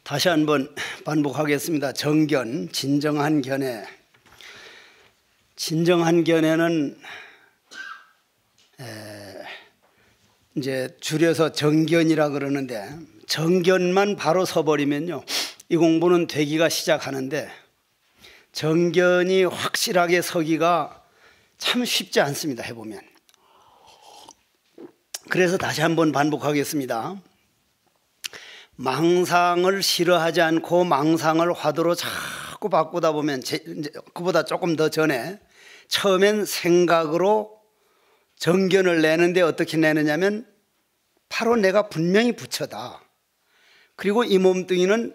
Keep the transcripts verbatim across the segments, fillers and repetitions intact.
다시 한번 반복하겠습니다. 정견, 진정한 견해. 진정한 견해는 에, 이제 줄여서 정견이라 그러는데, 정견만 바로 서버리면요, 이 공부는 되기가 시작하는데, 정견이 확실하게 서기가 참 쉽지 않습니다. 해보면. 그래서 다시 한번 반복하겠습니다. 망상을 싫어하지 않고 망상을 화두로 자꾸 바꾸다 보면, 제, 이제 그보다 조금 더 전에 처음엔 생각으로 정견을 내는데 어떻게 내느냐면, 바로 내가 분명히 부처다. 그리고 이 몸뚱이는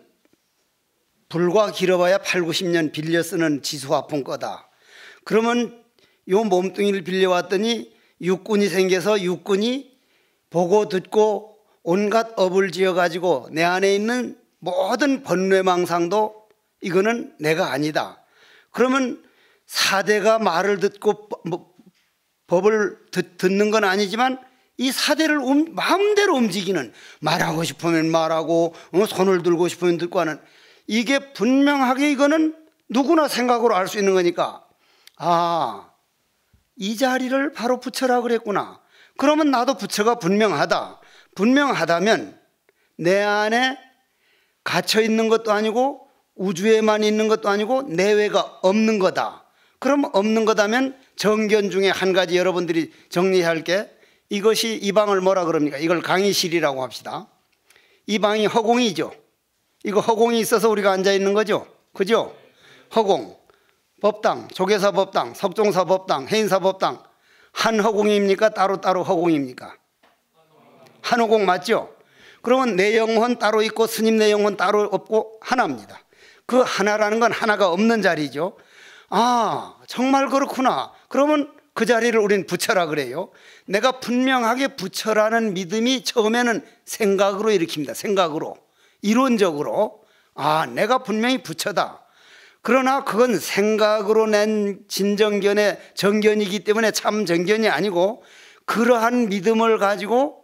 불과 길어봐야 팔구십 년 빌려 쓰는 지수화풍 거다. 그러면 이 몸뚱이를 빌려왔더니 육군이 생겨서 육군이 보고 듣고 온갖 업을 지어가지고 내 안에 있는 모든 번뇌망상도 이거는 내가 아니다. 그러면 사대가 말을 듣고 뭐, 법을 듣, 듣는 건 아니지만 이 사대를 음, 마음대로 움직이는, 말하고 싶으면 말하고 어, 손을 들고 싶으면 들고 하는, 이게 분명하게 이거는 누구나 생각으로 알 수 있는 거니까, 아, 이 자리를 바로 부처라 그랬구나. 그러면 나도 부처가 분명하다. 분명하다면 내 안에 갇혀 있는 것도 아니고 우주에만 있는 것도 아니고 내외가 없는 거다. 그럼 없는 거다면 정견 중에 한 가지 여러분들이 정리할 게, 이것이 이 방을 뭐라 그럽니까? 이걸 강의실이라고 합시다. 이 방이 허공이죠. 이거 허공이 있어서 우리가 앉아 있는 거죠. 그죠? 허공, 법당, 조계사 법당, 석종사 법당, 해인사 법당, 한 허공입니까? 따로따로 허공입니까? 한 허공 맞죠? 그러면 내 영혼 따로 있고 스님 내 영혼 따로 없고 하나입니다. 그 하나라는 건 하나가 없는 자리죠. 아, 정말 그렇구나. 그러면 그 자리를 우린 부처라 그래요. 내가 분명하게 부처라는 믿음이 처음에는 생각으로 일으킵니다. 생각으로, 이론적으로. 아, 내가 분명히 부처다. 그러나 그건 생각으로 낸 진정견의 정견이기 때문에 참 정견이 아니고, 그러한 믿음을 가지고,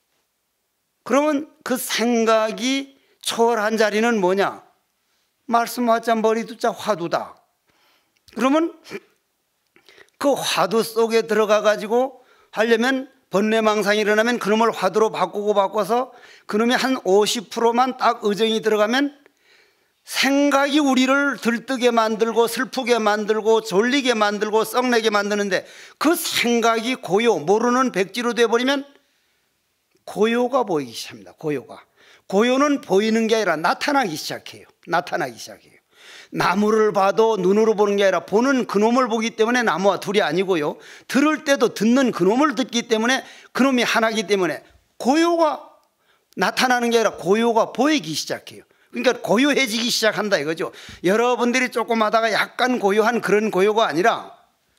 그러면 그 생각이 초월한 자리는 뭐냐? 말씀 화자 머리 두자 화두다. 그러면 그 화두 속에 들어가 가지고 하려면, 번뇌망상이 일어나면 그놈을 화두로 바꾸고 바꿔서 그놈이 한 오십 퍼센트만 딱 의정이 들어가면 생각이 우리를 들뜨게 만들고 슬프게 만들고 졸리게 만들고 썩내게 만드는데, 그 생각이 고요, 모르는 백지로 돼버리면 고요가 보이기 시작합니다. 고요가. 고요는 보이는 게 아니라 나타나기 시작해요. 나타나기 시작해요. 나무를 봐도 눈으로 보는 게 아니라 보는 그놈을 보기 때문에 나무와 둘이 아니고요, 들을 때도 듣는 그놈을 듣기 때문에 그놈이 하나이기 때문에 고요가 나타나는 게 아니라 고요가 보이기 시작해요. 그러니까 고요해지기 시작한다 이거죠. 여러분들이 조금 하다가 약간 고요한 그런 고요가 아니라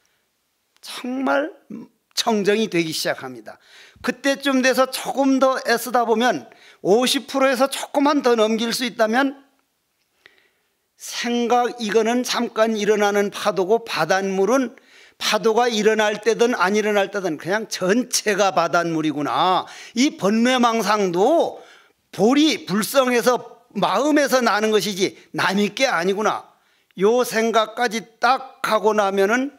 정말 청정이 되기 시작합니다. 그때쯤 돼서 조금 더 애쓰다 보면 오십 퍼센트에서 조금만 더 넘길 수 있다면, 생각 이거는 잠깐 일어나는 파도고, 바닷물은 파도가 일어날 때든 안 일어날 때든 그냥 전체가 바닷물이구나. 이 번뇌망상도 볼이 불성해서 마음에서 나는 것이지 남의 게 아니구나. 요 생각까지 딱 하고 나면은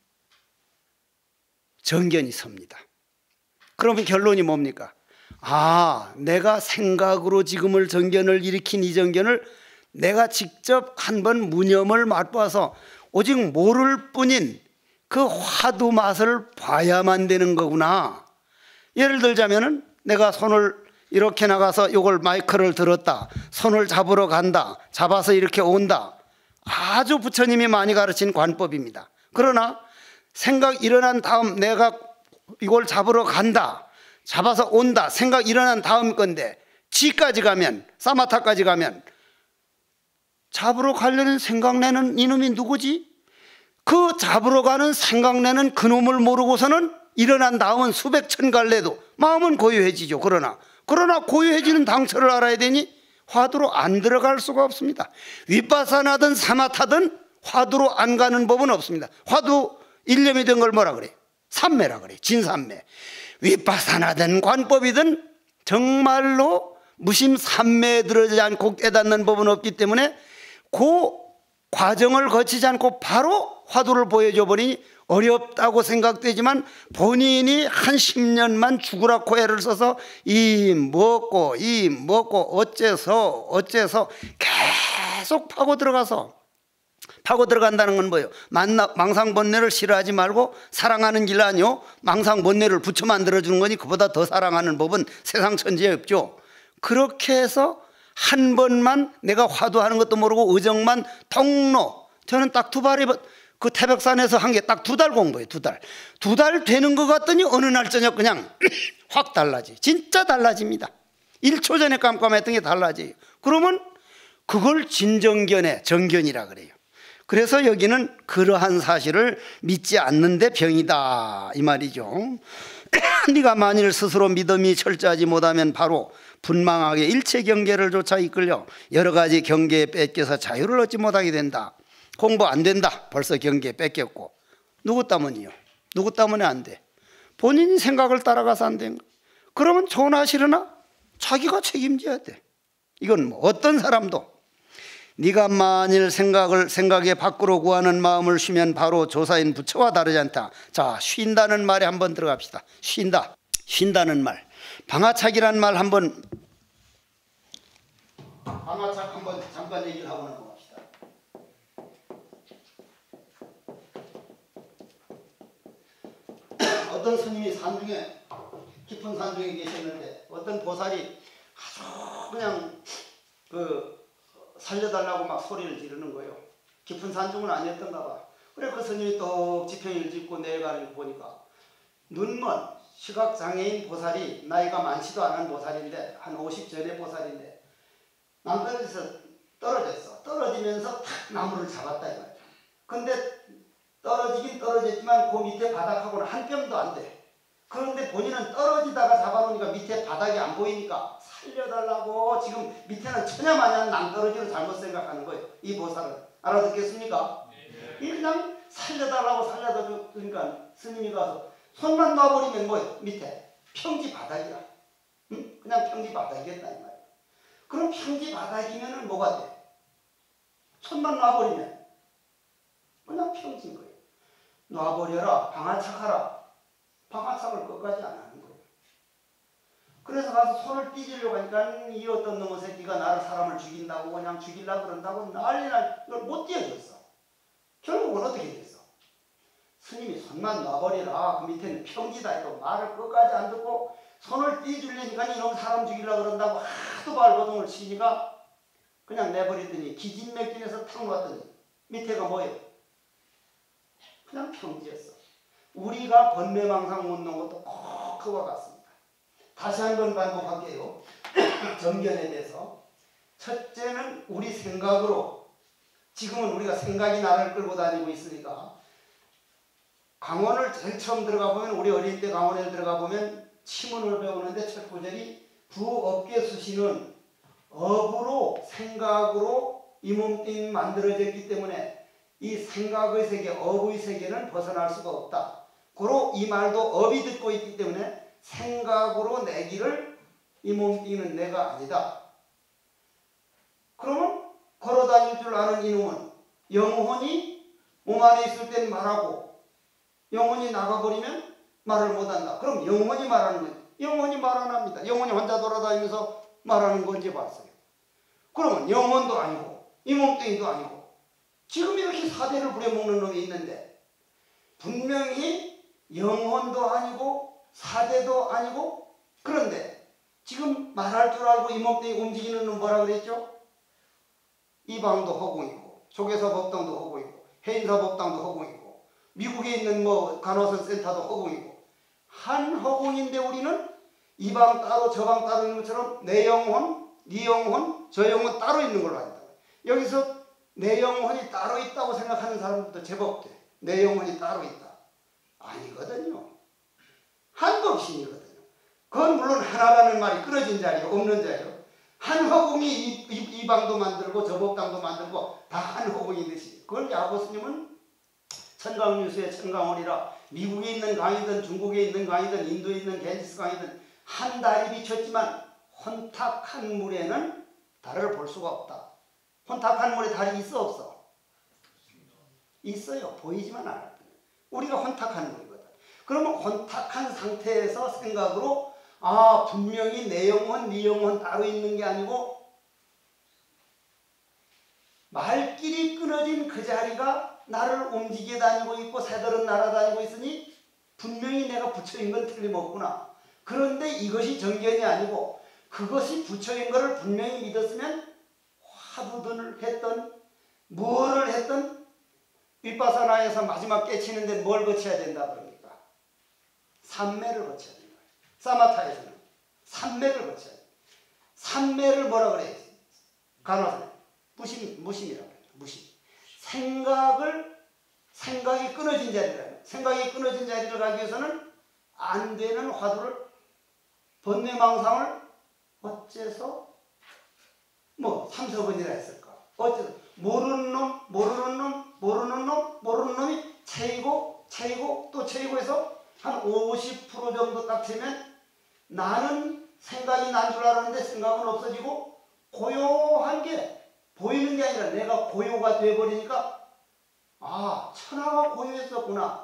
정견이 섭니다. 그러면 결론이 뭡니까? 아, 내가 생각으로 지금을 정견을 일으킨 이 정견을 내가 직접 한번 무념을 맛봐서 오직 모를 뿐인 그 화두 맛을 봐야만 되는 거구나. 예를 들자면은 내가 손을 이렇게 나가서 요걸 마이크를 들었다, 손을 잡으러 간다, 잡아서 이렇게 온다, 아주 부처님이 많이 가르친 관법입니다. 그러나 생각 일어난 다음 내가 이걸 잡으러 간다, 잡아서 온다, 생각 일어난 다음 건데, 지까지 가면, 사마타까지 가면 잡으러 가려는 생각내는 이놈이 누구지? 그 잡으러 가는 생각내는 그놈을 모르고서는 일어난 다음은 수백 천 갈래도 마음은 고요해지죠. 그러나 그러나 고요해지는 당처를 알아야 되니 화두로 안 들어갈 수가 없습니다. 위파사나든 사마타든 화두로 안 가는 법은 없습니다. 화두 일념이 된 걸 뭐라 그래요? 삼매라 그래요. 진삼매. 위파사나든 관법이든 정말로 무심 삼매에 들어지 않고 깨닫는 법은 없기 때문에 그 과정을 거치지 않고 바로 화두를 보여줘 버리니 어렵다고 생각되지만 본인이 한 십 년만 죽으라고 애를 써서 이 먹고 이 먹고 어째서 어째서 계속 파고 들어가서 파고 들어간다는 건 뭐예요? 만나, 망상번뇌를 싫어하지 말고 사랑하는 길 아니요? 망상번뇌를 붙여 만들어주는 거니 그보다 더 사랑하는 법은 세상 천지에 없죠. 그렇게 해서 한 번만 내가 화두하는 것도 모르고 의정만 통로, 저는 딱 두 발이 그 태백산에서 한 게 딱 두 달 공부해요. 두 달. 두 달 되는 것 같더니 어느 날 저녁 그냥 확 달라지. 진짜 달라집니다. 일 초 전에 깜깜했던 게 달라져요. 그러면 그걸 진정견의 정견이라 그래요. 그래서 여기는 그러한 사실을 믿지 않는데 병이다 이 말이죠. 네가 만일 스스로 믿음이 철저하지 못하면 바로 분망하게 일체 경계를 조차 이끌려 여러 가지 경계에 뺏겨서 자유를 얻지 못하게 된다. 공부 안 된다. 벌써 경계 뺏겼고. 누구 때문이요? 누구 때문에 안 돼? 본인이 생각을 따라가서 안 된 거. 그러면 좋으나 싫으나 자기가 책임져야 돼. 이건 뭐 어떤 사람도 네가 만일 생각을 생각에 밖으로 구하는 마음을 쉬면 바로 조사인 부처와 다르지 않다. 자, 쉰다는 말에 한번 들어갑시다. 쉰다. 쉰다는 말. 방아착이란 말 한번 방아착 한번 잠깐 얘기를 하고 넘어갑시다. 어떤 스님이 산중에 깊은 산중에 계셨는데 어떤 보살이 아주 그냥 그 살려달라고 막 소리를 지르는 거예요. 깊은 산중은 아니었던가 봐. 그래 그 스님이 또 지평을 짓고 내려가는 거 보니까 눈먼 시각장애인 보살이 나이가 많지도 않은 보살인데 한 오십 전의 보살인데 남편에서 떨어졌어. 떨어지면서 탁 나무를 잡았다 이 말이야. 근데 떨어지긴 떨어졌지만 그 밑에 바닥하고는 한 뼘도 안 돼. 그런데 본인은 떨어지다가 잡아놓으니까 밑에 바닥이 안 보이니까 살려달라고 지금 밑에는 천야마냥 낭떠러지로 잘못 생각하는 거예요. 이 보살은. 알아듣겠습니까? 네. 그냥 살려달라고 살려달라니까 스님이 가서 손만 놔버리면 뭐예요? 밑에 평지 바닥이야. 응? 그냥 평지 바닥이겠다 이 말이야. 그럼 평지 바닥이면 뭐가 돼? 손만 놔버리면 그냥 평지인 거예요. 놔버려라. 방아착하라. 방아착을 끝까지 안 하는 거예요. 그래서 가서 손을 삐지려고 하니까 이 어떤 놈의 새끼가 나를 사람을 죽인다고 그냥 죽이려고 그런다고 난리날 이걸 못 띄워줬어. 결국은 어떻게 됐어? 스님이 손만 놔버리라. 그 밑에는 평지다 해도 말을 끝까지 안 듣고 손을 띄주려니까 이놈 사람 죽이려고 그런다고 하도 발버둥을 치니까 그냥 내버리더니 기진맥진해서 탁 놨더니 밑에가 뭐예요? 그냥 평지였어. 우리가 번뇌망상 묻는 것도 꼭 그와 같습니다. 다시 한번 반복할게요. 정견에 대해서. 첫째는 우리 생각으로 지금은 우리가 생각이 나를 끌고 다니고 있으니까 강원을 제일 처음 들어가 보면 우리 어릴 때 강원에 들어가 보면 치문을 배우는데 첫 구절이 부업계 수시는 업으로 생각으로 이 몸뚱이 만들어졌기 때문에 이 생각의 세계, 업의 세계는 벗어날 수가 없다. 고로 이 말도 업이 듣고 있기 때문에 생각으로 내기를 이 몸뚱이는 내가 아니다. 그러면 걸어다닐 줄 아는 이놈은 영혼이 몸 안에 있을 땐 말하고 영혼이 나가버리면 말을 못한다. 그럼 영혼이 말하는 거예요. 영혼이 말 안 합니다. 영혼이 혼자 돌아다니면서 말하는 건지 봤어요. 그러면 영혼도 아니고 이 몸뚱이도 아니고 지금 이렇게 사대를 부려먹는 놈이 있는데 분명히 영혼도 아니고 사대도 아니고 그런데 지금 말할 줄 알고 이 몸뚱이 움직이는 놈 뭐라 그랬죠? 이방도 허공이고 조계사 법당도 허공이고 해인사 법당도 허공이고 미국에 있는 뭐 간호선 센터도 허공이고 한 허공인데 우리는 이방 따로 저방 따로 있는 것처럼 내 영혼, 네 영혼, 저 영혼 따로 있는 걸로 한다. 여기서 내 영혼이 따로 있다고 생각하는 사람들도 제법 돼. 내 영혼이 따로 있다. 아니거든요. 한법신이거든요. 그건 물론 하나라는 말이 끊어진 자리요, 없는 자리요. 한 허공이 이, 이, 이 방도 만들고 저 법당도 만들고 다 한 허공이듯이. 그걸 야고스님은 천강유수의 천강원이라 미국에 있는 강이든 중국에 있는 강이든 인도에 있는 겐지스 강이든 한 달이 비쳤지만 혼탁한 물에는 달을 볼 수가 없다. 혼탁한 물에 달이 있어 없어? 있어요. 보이지만 않아요. 우리가 혼탁한 물이거든. 그러면 혼탁한 상태에서 생각으로 아 분명히 내 영혼 네 영혼 따로 있는 게 아니고 말길이 끊어진 그 자리가 나를 움직여 다니고 있고 새들은 날아다니고 있으니 분명히 내가 부처인 건 틀림없구나. 그런데 이것이 정견이 아니고 그것이 부처인 것을 분명히 믿었으면 화두를 했던 뭐를 했던 윗바사나에서 마지막 깨치는데 뭘 거쳐야 된다 그럽니까? 삼매를 거쳐야 된다. 사마타에서는 삼매를 거쳐야 된다. 삼매를 뭐라 그래요? 간호사는 무심, 무심이라고 해요. 무심. 생각을 생각이 끊어진 자리라. 생각이 끊어진 자리를 가기 위해서는 안 되는 화두를 번뇌망상을 어째서 뭐 삼서번이라 했을까? 어째서 모르는 놈, 모르는 놈, 모르는 놈, 모르는 놈이 채이고 채이고 또 채이고 해서 한 오십 퍼센트 정도 딱 채면 나는 생각이 난 줄 알았는데 생각은 없어지고 고요한 게 보이는 게 아니라 내가 고요가 돼버리니까 아 천하가 고요했었구나.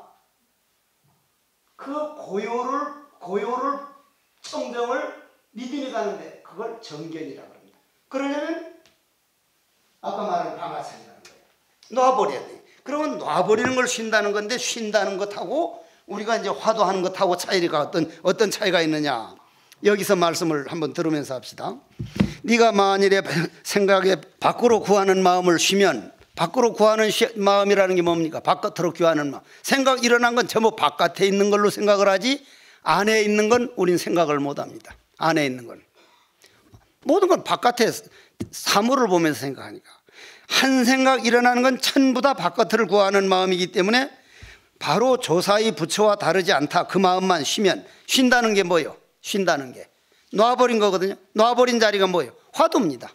그 고요를 고요를 청정을 믿음이 가는데 그걸 정견이라고 합니다. 그러려면 아까 말한 방아선이라는 거예요. 놔버려야 돼. 그러면 놔버리는 걸 쉰다는 건데 쉰다는 것하고 우리가 이제 화두하는 것하고 차이가 어떤 어떤 차이가 있느냐. 여기서 말씀을 한번 들으면서 합시다. 네가 만일에 생각에 밖으로 구하는 마음을 쉬면 밖으로 구하는 마음이라는 게 뭡니까? 바깥으로 구하는 마음. 생각 일어난 건 전부 바깥에 있는 걸로 생각을 하지 안에 있는 건 우린 생각을 못합니다. 안에 있는 건 모든 건 바깥에 사물을 보면서 생각하니까 한 생각 일어나는 건 전부 다 바깥을 구하는 마음이기 때문에 바로 조사의 부처와 다르지 않다. 그 마음만 쉬면 쉰다는 게 뭐예요? 쉰다는 게 놔버린 거거든요. 놔버린 자리가 뭐예요? 화두입니다.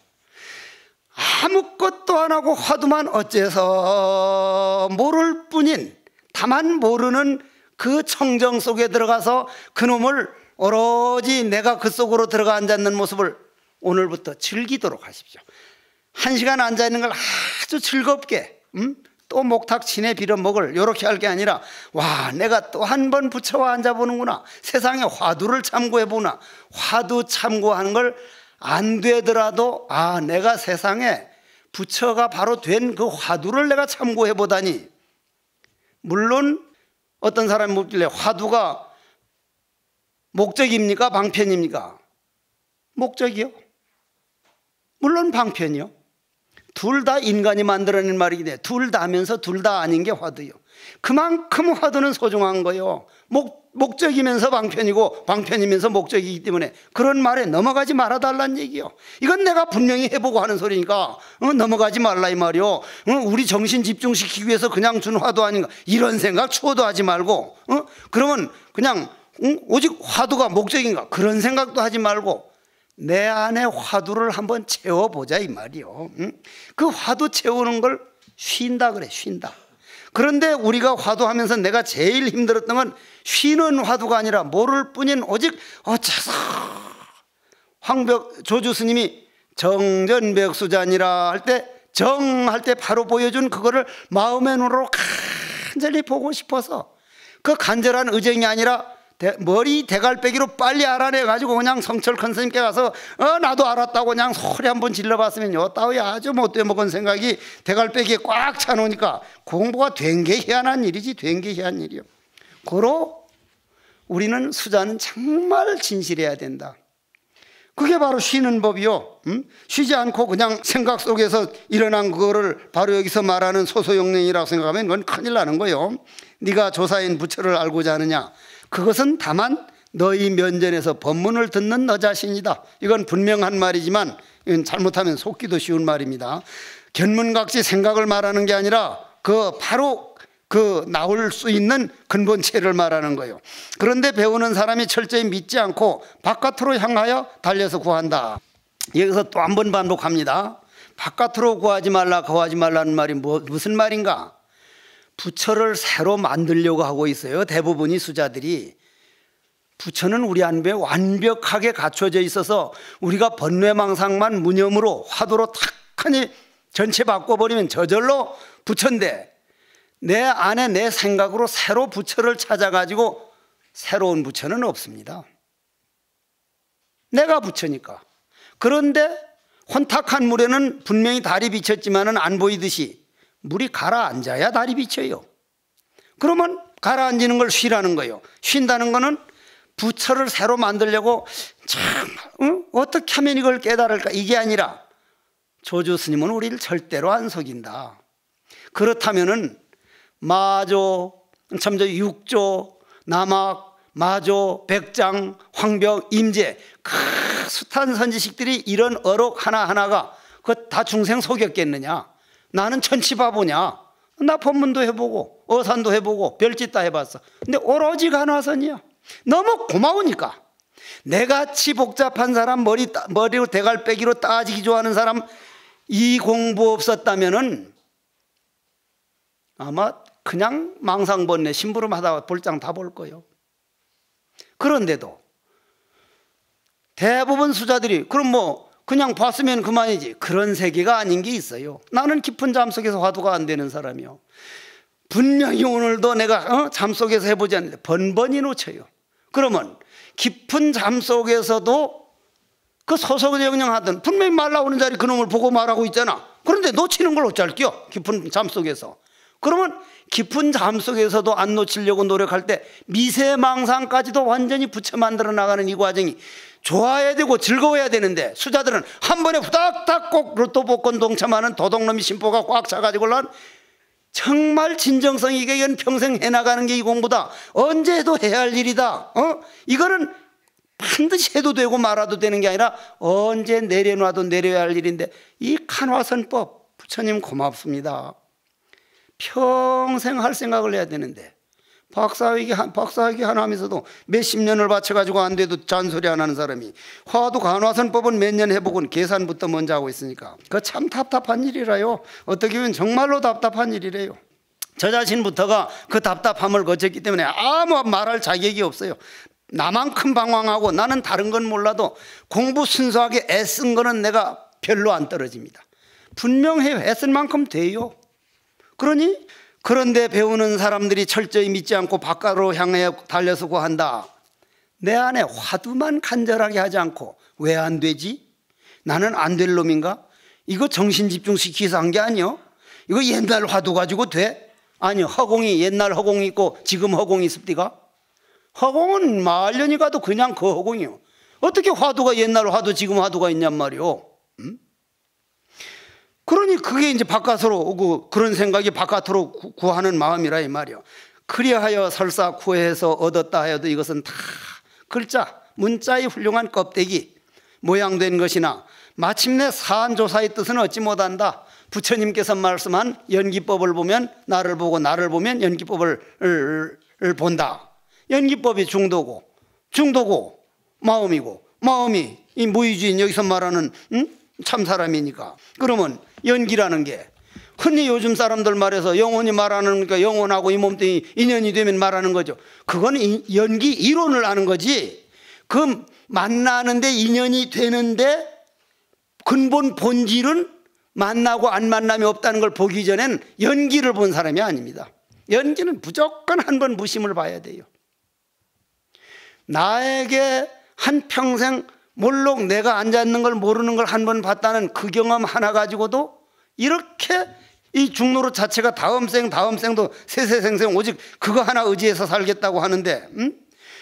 아무것도 안 하고 화두만 어째서 모를 뿐인 다만 모르는 그 청정 속에 들어가서 그놈을 오로지 내가 그 속으로 들어가 앉아있는 모습을 오늘부터 즐기도록 하십시오. 한 시간 앉아있는 걸 아주 즐겁게 음? 또 목탁 친해 빌어 먹을 이렇게 할 게 아니라 와 내가 또 한 번 부처와 앉아보는구나. 세상에 화두를 참고해보나. 화두 참고하는 걸 안 되더라도 아 내가 세상에 부처가 바로 된 그 화두를 내가 참고해보다니. 물론 어떤 사람이 묻길래 화두가 목적입니까? 방편입니까? 목적이요. 물론 방편이요. 둘 다 인간이 만들어낸 말이기 때문에 둘 다 하면서 둘 다 아닌 게 화두요. 그만큼 화두는 소중한 거요. 목, 목적이면서 방편이고 방편이면서 목적이기 때문에 그런 말에 넘어가지 말아달라는 얘기요. 이건 내가 분명히 해보고 하는 소리니까 어, 넘어가지 말라 이 말이요. 어, 우리 정신 집중시키기 위해서 그냥 준 화두 아닌가 이런 생각 추워도 하지 말고 어? 그러면 그냥 응? 오직 화두가 목적인가 그런 생각도 하지 말고 내 안에 화두를 한번 채워보자 이 말이요. 응? 그 화두 채우는 걸 쉰다 그래. 쉰다. 그런데 우리가 화두하면서 내가 제일 힘들었던 건 쉬는 화두가 아니라 모를 뿐인 오직 어째서 황벽 조주 스님이 정전백수자니라 할 때 정할 때 바로 보여준 그거를 마음의 눈으로 간절히 보고 싶어서 그 간절한 의정이 아니라 대, 머리 대갈배기로 빨리 알아내가지고 그냥 성철 큰 스님께 가서 어 나도 알았다고 그냥 소리 한번 질러봤으면 요 따위 아주 못돼 먹은 생각이 대갈배기에 꽉 차놓으니까 공부가 된 게 희한한 일이지. 된 게 희한한 일이요. 고로 우리는 수자는 정말 진실해야 된다. 그게 바로 쉬는 법이요. 음? 쉬지 않고 그냥 생각 속에서 일어난 그거를 바로 여기서 말하는 소소영령이라고 생각하면 그건 큰일 나는 거예요. 네가 조사인 부처를 알고자 하느냐. 그것은 다만 너희 면전에서 법문을 듣는 너 자신이다. 이건 분명한 말이지만 이건 잘못하면 속기도 쉬운 말입니다. 견문각지 생각을 말하는 게 아니라 그 바로 그 나올 수 있는 근본체를 말하는 거예요. 그런데 배우는 사람이 철저히 믿지 않고 바깥으로 향하여 달려서 구한다. 여기서 또 한 번 반복합니다. 바깥으로 구하지 말라 구하지 말라는 말이 뭐, 무슨 말인가? 부처를 새로 만들려고 하고 있어요. 대부분이 수자들이 부처는 우리 안배에 완벽하게 갖춰져 있어서 우리가 번뇌망상만 무념으로 화두로 탁하니 전체 바꿔버리면 저절로 부처인데, 내 안에 내 생각으로 새로 부처를 찾아가지고 새로운 부처는 없습니다. 내가 부처니까. 그런데 혼탁한 물에는 분명히 달이 비쳤지만은 안 보이듯이 물이 가라앉아야 달이 비쳐요. 그러면 가라앉는 걸 쉬라는 거예요. 쉰다는 거는 부처를 새로 만들려고 참 응? 어떻게 하면 이걸 깨달을까, 이게 아니라 조주 스님은 우리를 절대로 안 속인다. 그렇다면은 마조, 참저 육조, 남학, 마조, 백장, 황벽, 임재, 그 숱한 선지식들이 이런 어록 하나하나가 그 다 중생 속였겠느냐? 나는 천치바보냐? 나 법문도 해보고 어산도 해보고 별짓 다 해봤어. 근데 오로지 간화선이야. 너무 고마우니까. 내같이 복잡한 사람, 머리, 머리로 대갈빼기로 따지기 좋아하는 사람, 이 공부 없었다면은 아마 그냥 망상번뇌 심부름 하다가 볼장 다 볼 거예요. 그런데도 대부분 수자들이 그럼 뭐 그냥 봤으면 그만이지, 그런 세계가 아닌 게 있어요. 나는 깊은 잠 속에서 화두가 안 되는 사람이요. 분명히 오늘도 내가 어? 잠 속에서 해보지 않는데 번번이 놓쳐요. 그러면 깊은 잠 속에서도 그 소소영령하던 분명히 말 나오는 자리 그놈을 보고 말하고 있잖아. 그런데 놓치는 걸 어쩔겨? 깊은 잠 속에서. 그러면 깊은 잠 속에서도 안 놓치려고 노력할 때 미세망상까지도 완전히 부처 만들어 나가는 이 과정이 좋아야 되고 즐거워야 되는데, 수자들은 한 번에 후닥닥 꼭 로또 복권 동참하는 도둑놈이 심보가 꽉 차가지고는 정말 진정성 있게 이건 평생 해나가는 게 이 공부다. 언제 해도 해야 할 일이다. 어? 이거는 반드시 해도 되고 말아도 되는 게 아니라 언제 내려놔도 내려야 할 일인데, 이 간화선법 부처님 고맙습니다. 평생 할 생각을 해야 되는데 박사학위, 박사학위 하나 하면서도 몇십 년을 바쳐가지고 안 돼도 잔소리 안 하는 사람이 화두 간화선법은 몇 년 해보고는 계산부터 먼저 하고 있으니까 그거 참 답답한 일이라요. 어떻게 보면 정말로 답답한 일이래요. 저 자신부터가 그 답답함을 거쳤기 때문에 아무 말할 자격이 없어요. 나만큼 방황하고 나는 다른 건 몰라도 공부 순수하게 애쓴 거는 내가 별로 안 떨어집니다. 분명히 애쓴 만큼 돼요. 그러니 그런데 배우는 사람들이 철저히 믿지 않고 바깥으로 향해 달려서 구한다. 내 안에 화두만 간절하게 하지 않고 왜 안 되지? 나는 안 될 놈인가? 이거 정신 집중시키서 한 게 아니요. 이거 옛날 화두 가지고 돼? 아니요. 허공이 옛날 허공이 있고 지금 허공이 있습니까? 허공은 말년이 가도 그냥 그 허공이요. 어떻게 화두가 옛날 화두 지금 화두가 있냔 말이요. 음? 그러니 그게 이제 바깥으로 오고 그런 생각이 바깥으로 구하는 마음이라 이 말이요. 그리하여 설사 구해서 얻었다 하여도 이것은 다 글자 문자의 훌륭한 껍데기 모양된 것이나 마침내 사안조사의 뜻은 얻지 못한다. 부처님께서 말씀한 연기법을 보면 나를 보고 나를 보면 연기법을 본다. 연기법이 중도고 중도고 마음이고 마음이 이 무의주인 여기서 말하는 응? 참사람이니까. 그러면 연기라는 게 흔히 요즘 사람들 말해서 영혼이 말하는 거니까 영혼하고 이 몸뚱이 인연이 되면 말하는 거죠. 그건 연기 이론을 아는 거지. 그 만나는데 인연이 되는데 근본 본질은 만나고 안 만남이 없다는 걸 보기 전엔 연기를 본 사람이 아닙니다. 연기는 무조건 한 번 무심을 봐야 돼요. 나에게 한평생 몰록 내가 앉아있는 걸 모르는 걸 한 번 봤다는 그 경험 하나 가지고도 이렇게 이 중노릇 자체가 다음 생 다음 생도 세세생생 오직 그거 하나 의지해서 살겠다고 하는데 음?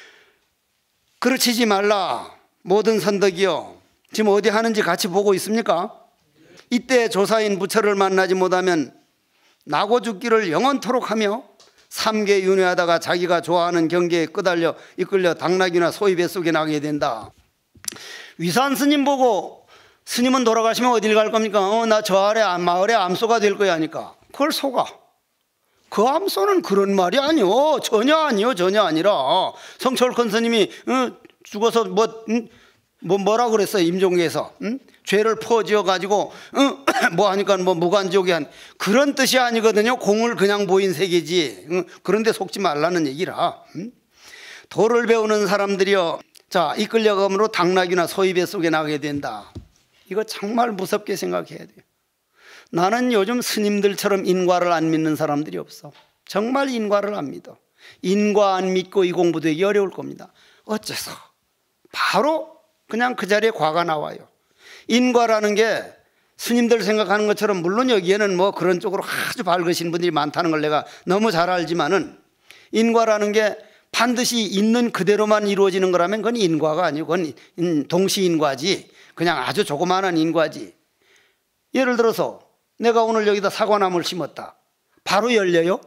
그르치지 말라. 모든 선덕이요. 지금 어디 하는지 같이 보고 있습니까? 이때 조사인 부처를 만나지 못하면 나고 죽기를 영원토록 하며 삼계 윤회하다가 자기가 좋아하는 경계에 끄달려 이끌려 당나귀나 소의 뱃속에 나게 된다. 위산 스님 보고 스님은 돌아가시면 어딜 갈 겁니까? 어, 나 저 아래 마을에 암소가 될 거야 하니까 그걸 속아. 그 암소는 그런 말이 아니요. 전혀 아니요. 전혀 아니라 성철권 스님이 어, 죽어서 뭐, 음, 뭐 뭐라 그랬어요. 임종계에서 음? 죄를 퍼지어 가지고 어, 뭐 하니까 뭐 무간지옥에 한 그런 뜻이 아니거든요. 공을 그냥 보인 세계지. 어, 그런데 속지 말라는 얘기라. 음? 도를 배우는 사람들이요, 자, 이끌려감으로 당나귀나 소희 뱃속에 나가게 된다. 이거 정말 무섭게 생각해야 돼요. 나는 요즘 스님들처럼 인과를 안 믿는 사람들이 없어. 정말 인과를 안 믿어. 인과 안 믿고 이 공부 되기 어려울 겁니다. 어째서? 바로 그냥 그 자리에 과가 나와요. 인과라는 게 스님들 생각하는 것처럼, 물론 여기에는 뭐 그런 쪽으로 아주 밝으신 분들이 많다는 걸 내가 너무 잘 알지만은, 인과라는 게 반드시 있는 그대로만 이루어지는 거라면 그건 인과가 아니고 그건 동시인과지, 그냥 아주 조그마한 인과지. 예를 들어서 내가 오늘 여기다 사과나무를 심었다. 바로 열려요?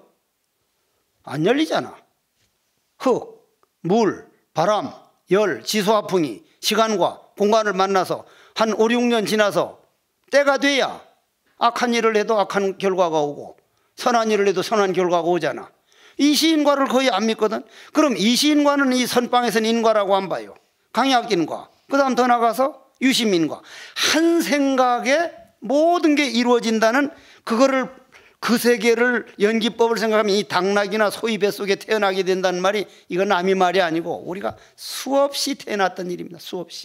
안 열리잖아. 흙, 물, 바람, 열, 지수화풍이 시간과 공간을 만나서 한 오, 육 년 지나서 때가 돼야 악한 일을 해도 악한 결과가 오고 선한 일을 해도 선한 결과가 오잖아. 이 시인과를 거의 안 믿거든. 그럼 이 시인과는 이 선방에서는 인과라고 안 봐요. 강약인과, 그 다음 더 나가서 유심인과. 한 생각에 모든 게 이루어진다는 그거를, 그 세계를, 연기법을 생각하면 이 당나귀나 소희 뱃속에 태어나게 된다는 말이, 이건 남의 말이 아니고 우리가 수없이 태어났던 일입니다. 수없이.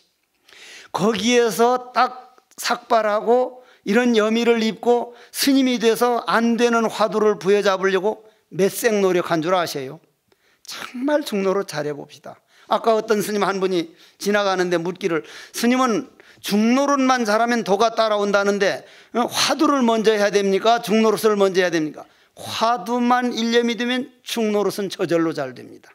거기에서 딱 삭발하고 이런 여미를 입고 스님이 돼서 안 되는 화두를 부여잡으려고 몇생 노력한 줄 아세요? 정말 중노릇 잘해봅시다. 아까 어떤 스님 한 분이 지나가는데 묻기를, 스님은 중노릇만 잘하면 도가 따라온다는데 화두를 먼저 해야 됩니까? 중노릇을 먼저 해야 됩니까? 화두만 일념이 되면 중노릇은 저절로 잘 됩니다.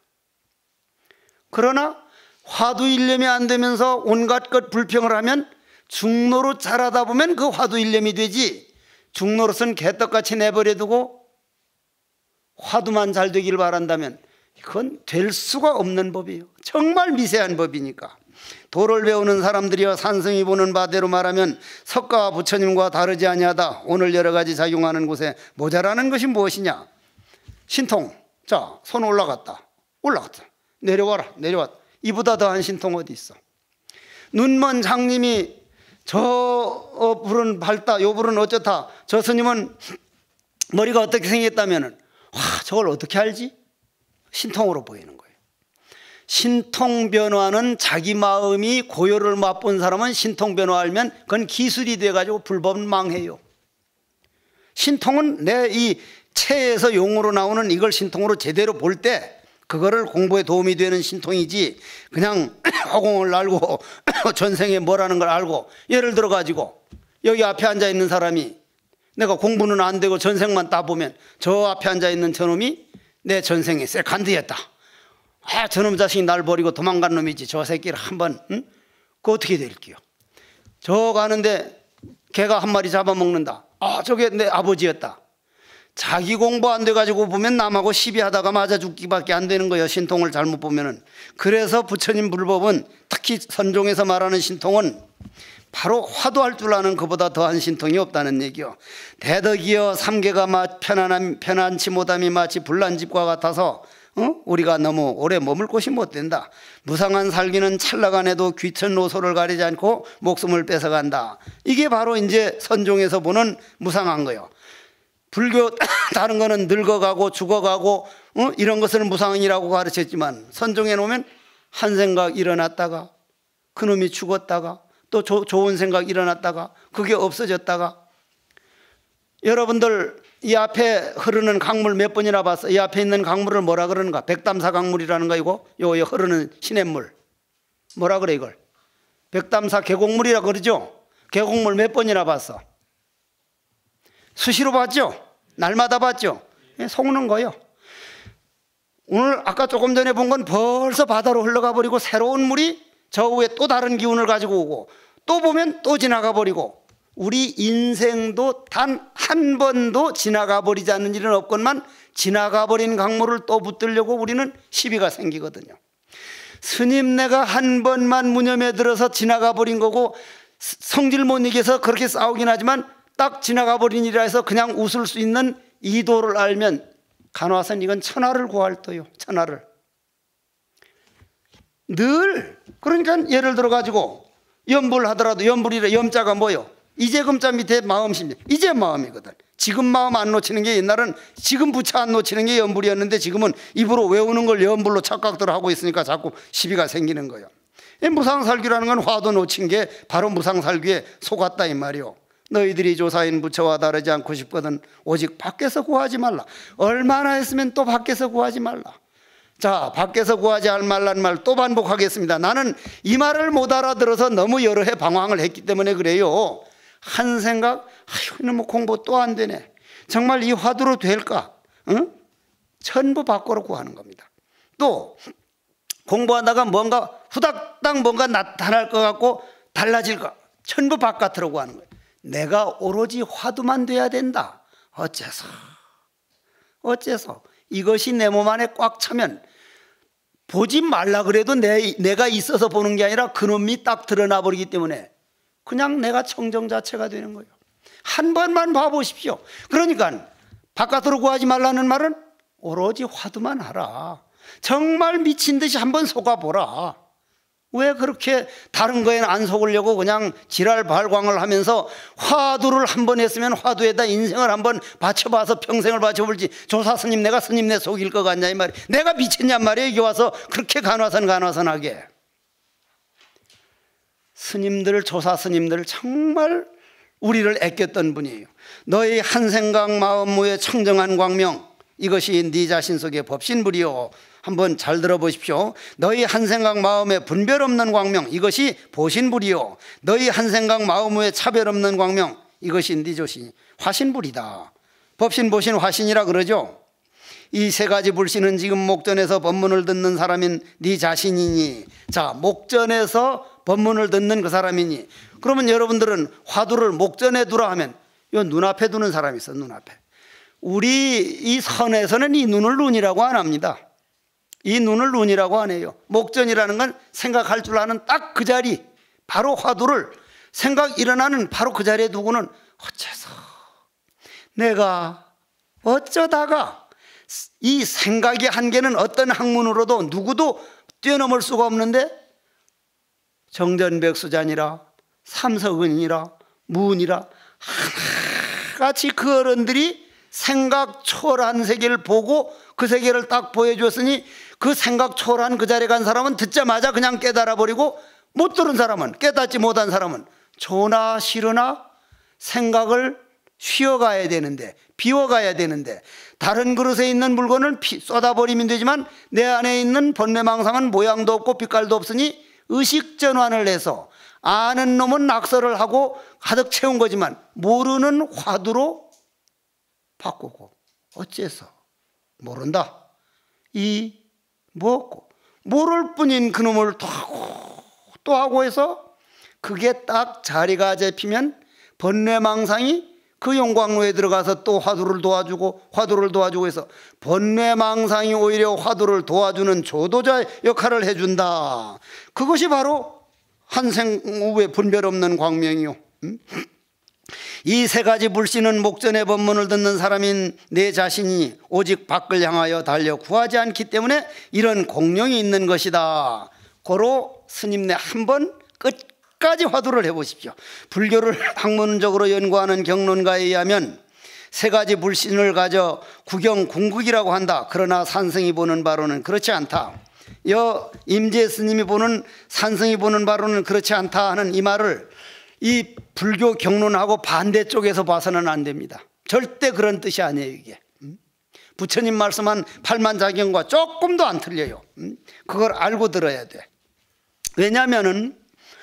그러나 화두 일념이 안 되면서 온갖 것 불평을 하면 중노릇 잘하다 보면 그 화두 일념이 되지, 중노릇은 개떡같이 내버려두고 화두만 잘 되길 바란다면 그건 될 수가 없는 법이에요. 정말 미세한 법이니까. 도를 배우는 사람들이여, 산성이 보는 바대로 말하면 석가와 부처님과 다르지 아니하다. 오늘 여러 가지 작용하는 곳에 모자라는 것이 무엇이냐? 신통. 자, 손 올라갔다, 올라갔다, 내려와라, 내려왔다. 이보다 더한 신통 어디 있어? 눈먼 장님이 저 불은 밝다, 요 불은 어쩌다, 저 스님은 머리가 어떻게 생겼다면은, 와, 저걸 어떻게 알지? 신통으로 보이는 거예요. 신통 변화는, 자기 마음이 고요를 맛본 사람은 신통 변화 알면 그건 기술이 돼가지고 불법은 망해요. 신통은 내 이 체에서 용으로 나오는 이걸 신통으로 제대로 볼 때 그거를 공부에 도움이 되는 신통이지, 그냥 허공을 알고 전생에 뭐라는 걸 알고, 예를 들어 가지고 여기 앞에 앉아 있는 사람이 내가 공부는 안 되고 전생만 따보면 저 앞에 앉아 있는 저놈이 내 전생에 세컨드였다. 아, 저놈 자식이 날 버리고 도망간 놈이지, 저 새끼를 한번, 응? 그거 어떻게 될게요? 저 가는데 개가 한 마리 잡아먹는다. 아, 저게 내 아버지였다. 자기 공부 안 돼가지고 보면 남하고 시비하다가 맞아 죽기밖에 안 되는 거예요, 신통을 잘못 보면은. 그래서 부처님 불법은, 특히 선종에서 말하는 신통은 바로 화두할 줄 아는 그보다 더한 신통이 없다는 얘기요. 대덕이여, 삼계가 편안함, 편안치 못함이 마치 불난집과 같아서 어? 우리가 너무 오래 머물 곳이 못 된다. 무상한 살기는 찰나간에도 귀천 노소를 가리지 않고 목숨을 뺏어간다. 이게 바로 이제 선종에서 보는 무상한 거예요. 불교 다른 거는 늙어가고 죽어가고 어? 이런 것을 무상이라고 가르쳤지만, 선종에 놓으면 한 생각 일어났다가 그놈이 죽었다가 또 조, 좋은 생각 일어났다가 그게 없어졌다가. 여러분들 이 앞에 흐르는 강물 몇 번이나 봤어? 이 앞에 있는 강물을 뭐라 그러는가? 백담사 강물이라는 거. 이거 요, 요 흐르는 시냇물 뭐라 그래 이걸? 백담사 계곡물이라 그러죠. 계곡물 몇 번이나 봤어? 수시로 봤죠? 날마다 봤죠? 속는 거요. 오늘 아까 조금 전에 본 건 벌써 바다로 흘러가 버리고 새로운 물이 저 위에 또 다른 기운을 가지고 오고, 또 보면 또 지나가 버리고. 우리 인생도 단 한 번도 지나가 버리지 않는 일은 없건만, 지나가 버린 강물을 또 붙들려고 우리는 시비가 생기거든요. 스님, 내가 한 번만 무념에 들어서 지나가 버린 거고 성질 못 이겨서 그렇게 싸우긴 하지만 딱 지나가 버린 일이라 해서 그냥 웃을 수 있는 이 도를 알면, 간화선 이건 천하를 구할 도요. 천하를. 늘 그러니까 예를 들어 가지고 염불 하더라도, 염불이라 염자가 뭐요? 이제 금자 밑에 마음 심리, 이제 마음이거든. 지금 마음 안 놓치는 게 옛날은 지금 부처 안 놓치는 게 연불이었는데 지금은 입으로 외우는 걸 연불로 착각들 하고 있으니까 자꾸 시비가 생기는 거예요. 이 무상살귀라는 건 화두 놓친 게 바로 무상살귀에 속았다 이 말이요. 너희들이 조사인 부처와 다르지 않고 싶거든 오직 밖에서 구하지 말라. 얼마나 했으면 또 밖에서 구하지 말라. 자, 밖에서 구하지 말라는 말 또 반복하겠습니다. 나는 이 말을 못 알아들어서 너무 여러 해 방황을 했기 때문에 그래요. 한 생각, 아휴, 이놈 뭐 공부 또 안 되네. 정말 이 화두로 될까? 응? 전부 밖으로 구하는 겁니다. 또 공부하다가 뭔가 후닥닥 뭔가 나타날 것 같고 달라질 것, 전부 바깥으로 구하는 거예요. 내가 오로지 화두만 돼야 된다. 어째서? 어째서? 이것이 내 몸 안에 꽉 차면 보지 말라 그래도 내, 내가 있어서 보는 게 아니라 그놈이 딱 드러나 버리기 때문에 그냥 내가 청정 자체가 되는 거예요. 한 번만 봐보십시오. 그러니까 바깥으로 구하지 말라는 말은 오로지 화두만 하라. 정말 미친 듯이 한번 속아보라. 왜 그렇게 다른 거에는 안 속으려고 그냥 지랄 발광을 하면서 화두를 한 번 했으면 화두에다 인생을 한번 바쳐봐서 평생을 바쳐볼지 조사 스님 내가 스님 내 속일 것 같냐 이 말이야. 내가 미쳤냔 말이야. 여기 와서 그렇게 간화선 간화선하게. 스님들 조사 스님들 정말 우리를 애꼈던 분이에요. 너희 한 생각 마음무의 청정한 광명 이것이 네 자신 속의 법신불이요. 한번 잘 들어보십시오. 너희 한 생각 마음에 분별 없는 광명 이것이 보신불이요. 너희 한 생각 마음에 차별 없는 광명 이것이 네 조신 화신불이다. 법신 보신 화신이라 그러죠. 이 세 가지 불신은 지금 목전에서 법문을 듣는 사람인 네 자신이니. 자, 목전에서 법문을 듣는 그 사람이니. 그러면 여러분들은 화두를 목전에 두라 하면 이 눈앞에 두는 사람이 있어. 눈앞에. 우리 이 선에서는 이 눈을 눈이라고 안 합니다. 이 눈을 눈이라고 안 해요. 목전이라는 건 생각할 줄 아는 딱 그 자리, 바로 화두를 생각 일어나는 바로 그 자리에 두고는 어째서 내가 어쩌다가 이 생각의 한계는 어떤 학문으로도 누구도 뛰어넘을 수가 없는데 정전백수자니라 삼석은이라 무은이라 하나같이 그 어른들이 생각 초월한 세계를 보고 그 세계를 딱 보여줬으니 그 생각 초월한 그 자리에 간 사람은 듣자마자 그냥 깨달아 버리고 못 들은 사람은 깨닫지 못한 사람은 좋으나 싫으나 생각을 쉬어가야 되는데 비워가야 되는데 다른 그릇에 있는 물건을 쏟아버리면 되지만 내 안에 있는 번뇌망상은 모양도 없고 빛깔도 없으니 의식전환을 해서 아는 놈은 낙서를 하고 가득 채운 거지만 모르는 화두로 바꾸고 어째서 모른다 이 뭐고 모를 뿐인 그놈을 또 하고 또 하고 해서 그게 딱 자리가 잡히면 번뇌망상이 그 용광로에 들어가서 또 화두를 도와주고 화두를 도와주고 해서 번뇌망상이 오히려 화두를 도와주는 조도자 역할을 해준다. 그것이 바로 한생우의 분별 없는 광명이요. 음? 이 세 가지 불신은 목전의 법문을 듣는 사람인 내 자신이 오직 밖을 향하여 달려 구하지 않기 때문에 이런 공룡이 있는 것이다. 고로 스님네 한번 끝까지 화두를 해보십시오. 불교를 학문적으로 연구하는 경론가에 의하면 세 가지 불신을 가져 구경 궁극이라고 한다. 그러나 산승이 보는 바로는 그렇지 않다. 여 임재 스님이 보는 산승이 보는 바로는 그렇지 않다 하는 이 말을 이 불교 경론하고 반대쪽에서 봐서는 안 됩니다. 절대 그런 뜻이 아니에요. 이게 부처님 말씀한 팔만자경과 조금도 안 틀려요. 그걸 알고 들어야 돼. 왜냐하면은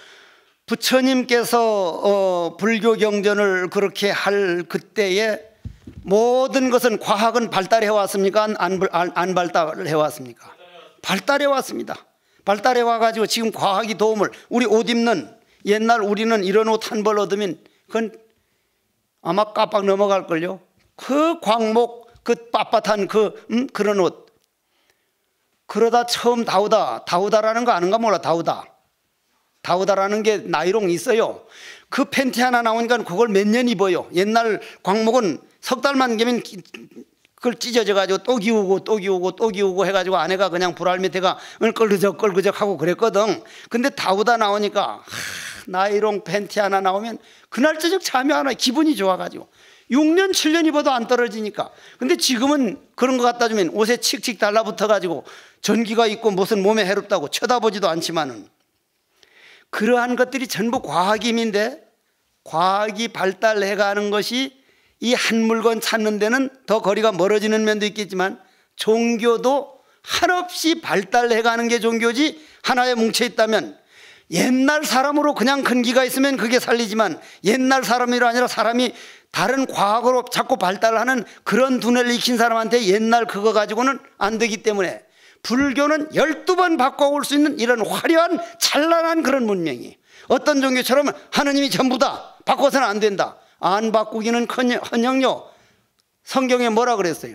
부처님께서 어, 불교 경전을 그렇게 할 그때에 모든 것은 과학은 발달해 왔습니까? 안, 안, 안 발달해 왔습니까? 발달해 왔습니다. 발달해 와가지고 지금 과학이 도움을 우리 옷 입는 옛날 우리는 이런 옷 한 벌 얻으면 그건 아마 깜빡 넘어갈걸요. 그 광목 그 빳빳한 그 음, 그런 옷 그러다 처음 다우다 다우다라는 거 아는가 몰라. 다우다 다우다라는 게 나이롱 있어요. 그 팬티 하나 나오니까 그걸 몇 년 입어요. 옛날 광목은 석 달만 개면 그걸 찢어져 가지고 또 기우고 또 기우고 또 기우고 해가지고 아내가 그냥 불알 밑에가 끌그적 끌그적 하고 그랬거든. 근데 다우다 나오니까 하, 나이롱 팬티 하나 나오면 그날 저녁 잠이 안 와요. 기분이 좋아가지고 육 년 칠 년 입어도 안 떨어지니까. 근데 지금은 그런 거 갖다 주면 옷에 칙칙 달라붙어가지고 전기가 있고 무슨 몸에 해롭다고 쳐다보지도 않지만은, 그러한 것들이 전부 과학의 힘인데 과학이 발달해가는 것이 이 한 물건 찾는 데는 더 거리가 멀어지는 면도 있겠지만, 종교도 한없이 발달해가는 게 종교지, 하나에 뭉쳐있다면 옛날 사람으로 그냥 근기가 있으면 그게 살리지만, 옛날 사람이 아니라 사람이 다른 과학으로 자꾸 발달하는 그런 두뇌를 익힌 사람한테 옛날 그거 가지고는 안 되기 때문에, 불교는 열두 번 바꿔올 수 있는 이런 화려한 찬란한 그런 문명이, 어떤 종교처럼 하느님이 전부다 바꿔서는 안 된다, 안 바꾸기는 헌영요. 성경에 뭐라 그랬어요?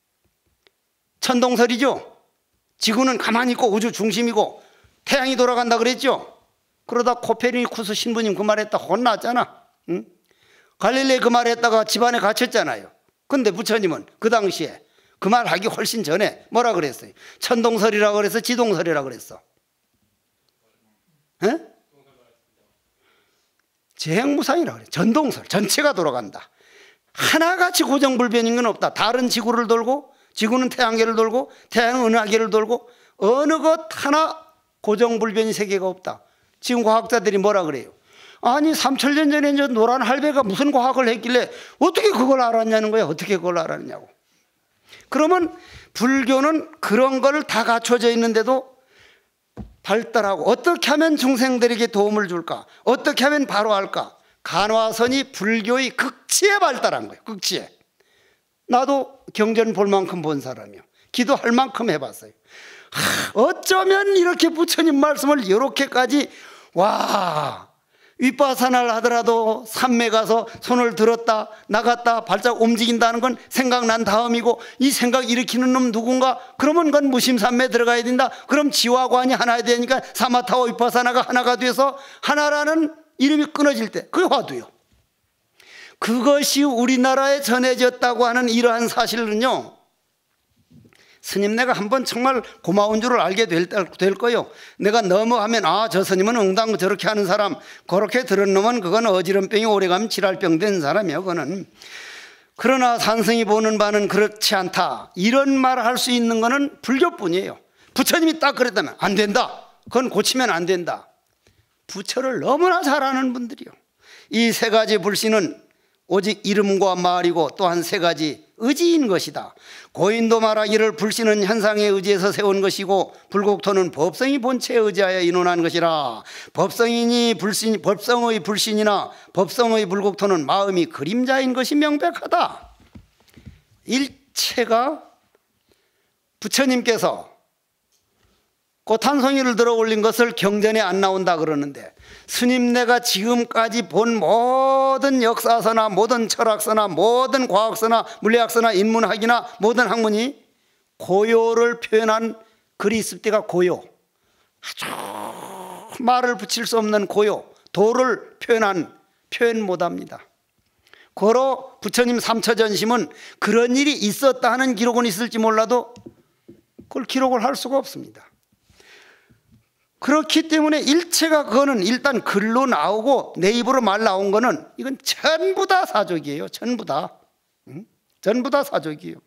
천동설이죠. 지구는 가만히 있고 우주 중심이고 태양이 돌아간다 그랬죠. 그러다 코페르니쿠스 신부님 그 말했다 혼났잖아. 응? 갈릴레이 그 말했다가 집안에 갇혔잖아요. 근데 부처님은 그 당시에 그 말 하기 훨씬 전에 뭐라 그랬어요? 천동설이라고 그랬어? 지동설이라고 그랬어? 에? 재행무상이라고 그래. 전동설, 전체가 돌아간다. 하나같이 고정불변인 건 없다. 다른 지구를 돌고, 지구는 태양계를 돌고, 태양은 은하계를 돌고, 어느 것 하나 고정불변이 세계가 없다. 지금 과학자들이 뭐라 그래요? 아니 삼천 년 전에 저 노란 할배가 무슨 과학을 했길래 어떻게 그걸 알았냐는 거야. 어떻게 그걸 알았냐고. 그러면 불교는 그런 걸 다 갖춰져 있는데도 발달하고, 어떻게 하면 중생들에게 도움을 줄까, 어떻게 하면 바로 할까, 간화선이 불교의 극치에 발달한 거예요. 극치에. 나도 경전 볼 만큼 본 사람이요, 기도할 만큼 해봤어요. 하, 어쩌면 이렇게 부처님 말씀을 이렇게까지, 와, 윗바사나를 하더라도 산매 가서 손을 들었다 나갔다 발작 움직인다는 건 생각난 다음이고, 이 생각 일으키는 놈 누군가? 그러면 그건 무심산매에 들어가야 된다. 그럼 지화관이 하나 되니까 사마타와 윗바사나가 하나가 돼서 하나라는 이름이 끊어질 때, 그게 화두요. 그것이 우리나라에 전해졌다고 하는 이러한 사실은요, 스님 내가 한번 정말 고마운 줄을 알게 될, 될 거요. 내가 넘어가면 아, 저 스님은 응당 저렇게 하는 사람, 그렇게 들은 놈은 그건 어지럼병이 오래가면 지랄병 된 사람이야 그거는. 그러나 산성이 보는 바는 그렇지 않다, 이런 말을 할 수 있는 거는 불교뿐이에요. 부처님이 딱 그랬다면 안 된다, 그건 고치면 안 된다. 부처를 너무나 잘 아는 분들이요. 이 세 가지 불신은 오직 이름과 말이고 또한 세 가지 의지인 것이다. 고인도 말하기를 불신은 현상에 의지해서 세운 것이고 불국토는 법성이 본체에 의지하여 인원한 것이라. 법성이니 불신, 법성의 불신이나 법성의 불국토는 마음이 그림자인 것이 명백하다. 일체가 부처님께서 꽃한송이를 들어 올린 것을 경전에 안 나온다 그러는데, 스님네가 지금까지 본 모든 역사서나 모든 철학서나 모든 과학서나 물리학서나 인문학이나 모든 학문이 고요를 표현한 글이 있을 때가 고요, 아주 말을 붙일 수 없는 고요, 도를 표현한 표현 못합니다. 고로 부처님 삼처전심은 그런 일이 있었다 하는 기록은 있을지 몰라도 그걸 기록을 할 수가 없습니다. 그렇기 때문에 일체가 그거는 일단 글로 나오고 내 입으로 말 나온 거는 이건 전부 다 사족이에요. 전부 다. 응? 전부 다 사족이에요.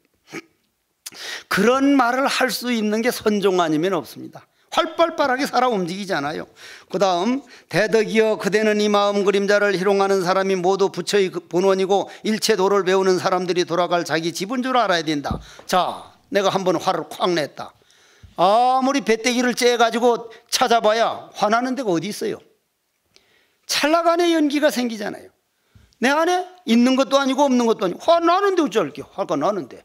그런 말을 할 수 있는 게 선종 아니면 없습니다. 활발하게 살아 움직이잖아요. 그 다음 대덕이여 그대는 이 마음 그림자를 희롱하는 사람이 모두 부처의 본원이고 일체 도를 배우는 사람들이 돌아갈 자기 집은 줄 알아야 된다. 자, 내가 한번 화를 콱 냈다. 아무리 배때기를 째가지고 찾아봐야 화나는 데가 어디 있어요. 찰나간의 연기가 생기잖아요. 내 안에 있는 것도 아니고 없는 것도 아니고 화나는데 어쩔게. 화가 나는데.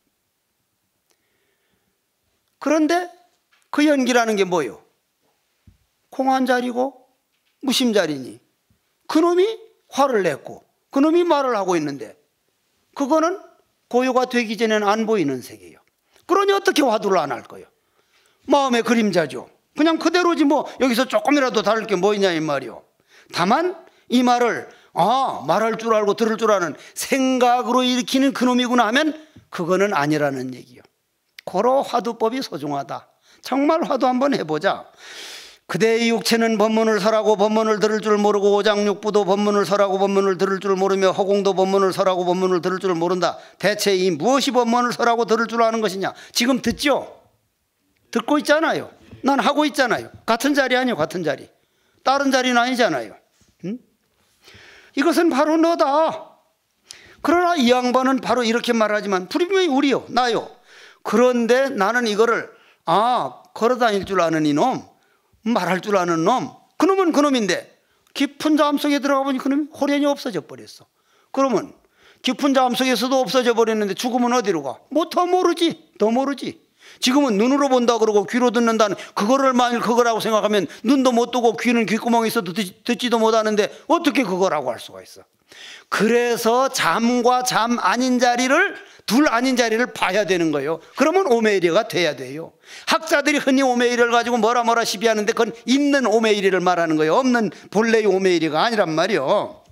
그런데 그 연기라는 게 뭐예요? 공한 자리고 무심 자리니 그놈이 화를 냈고 그놈이 말을 하고 있는데 그거는 고요가 되기 전에는 안 보이는 세계예요. 그러니 어떻게 화두를 안 할 거예요? 마음의 그림자죠. 그냥 그대로지 뭐 여기서 조금이라도 다를 게 뭐 있냐 이 말이요. 다만 이 말을 아 말할 줄 알고 들을 줄 아는 생각으로 일으키는 그놈이구나 하면 그거는 아니라는 얘기요. 고로 화두법이 소중하다. 정말 화두 한번 해보자. 그대의 육체는 법문을 설하고 법문을 들을 줄 모르고 오장육부도 법문을 설하고 법문을 들을 줄 모르며 허공도 법문을 설하고 법문을 들을 줄 모른다. 대체 이 무엇이 법문을 설하고 들을 줄 아는 것이냐? 지금 듣죠? 듣고 있잖아요. 난 하고 있잖아요. 같은 자리 아니요, 같은 자리. 다른 자리는 아니잖아요. 응? 이것은 바로 너다. 그러나 이 양반은 바로 이렇게 말하지만 분명히 우리요, 나요. 그런데 나는 이거를 아, 걸어다닐 줄 아는 이놈, 말할 줄 아는 놈, 그놈은 그놈인데 깊은 잠 속에 들어가 보니 그놈이 호련히 없어져 버렸어. 그러면 깊은 잠 속에서도 없어져 버렸는데 죽으면 어디로 가? 뭐 더 모르지, 더 모르지. 지금은 눈으로 본다 그러고 귀로 듣는다는 그거를 만일 그거라고 생각하면 눈도 못 뜨고 귀는 귓구멍이 있어도 듣지도 못하는데 어떻게 그거라고 할 수가 있어. 그래서 잠과 잠 아닌 자리를, 둘 아닌 자리를 봐야 되는 거예요. 그러면 오메이리가 돼야 돼요. 학자들이 흔히 오메이리를 가지고 뭐라 뭐라 시비하는데 그건 있는 오메이리를 말하는 거예요. 없는 본래의 오메이리가 아니란 말이요.